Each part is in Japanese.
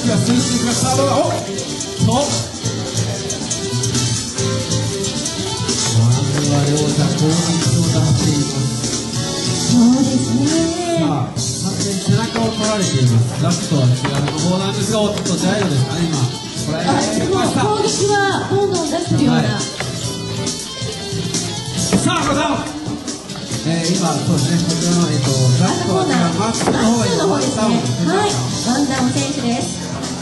次はスイッチに行きます。さあどうだ。おっとまずは両者攻撃を出しています。 そうですね。 さあ完全に背中を取られています。ラストは違う方なんですが、おっとジャイロですかね今。これ攻撃はどんどん出してるような、 はい、さあこれダウン。今そうですね、こちらのラストはマックスの方が今ワンダウンですね。 はい、ワンダウン選手です。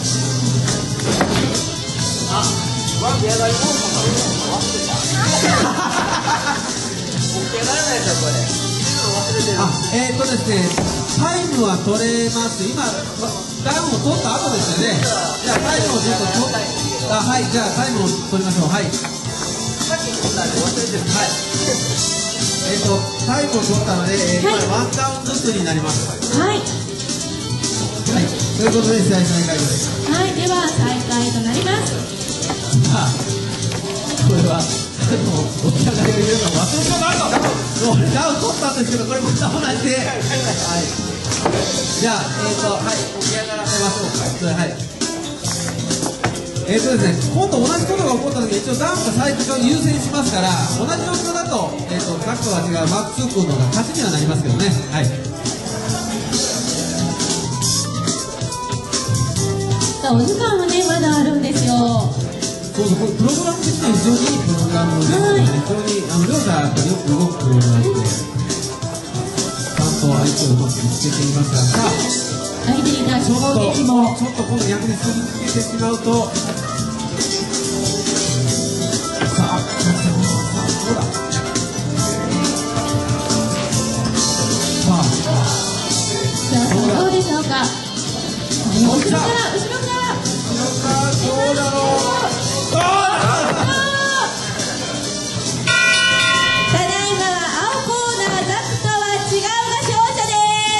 ワン出上がりもんも忘れた。出上がらないですよこれ。 ですね、タイムは取れます。今ダウンを取った後ですよね。じゃあタイムをちょっと取った。はい、じゃあタイムを取りましょう。はい。 さっき取ったんで忘れてる。 はい。タイムを取ったので、今ワンダウンずつになります。 はい。 はい。ということで試合再開です。 はい、では再開となります。 さあ、これは起き上がりを入れるのを忘れてしまった。もうダウン取ったんですけど、これまた同じで。はい。じゃあはい、起き上がらせましょうか。はい。ですね、今度同じことが起こった時に一応ダウンが最初に優先しますから、同じ状況だとさっきとは違うマックス君の方が勝ちにはなりますけどね。はい。 さあお時間はねまだあるんですよ。 そうそう、これプログラム的には非常にいいプログラムですので、非常に両者やっぱりよく動くようになって、ちゃんと相手をうまく見つけていますが、さあ相手に対して攻撃もちょっと今度逆にすりつけてしまうと、さあどうだ。さあどうでしょうか。後ろから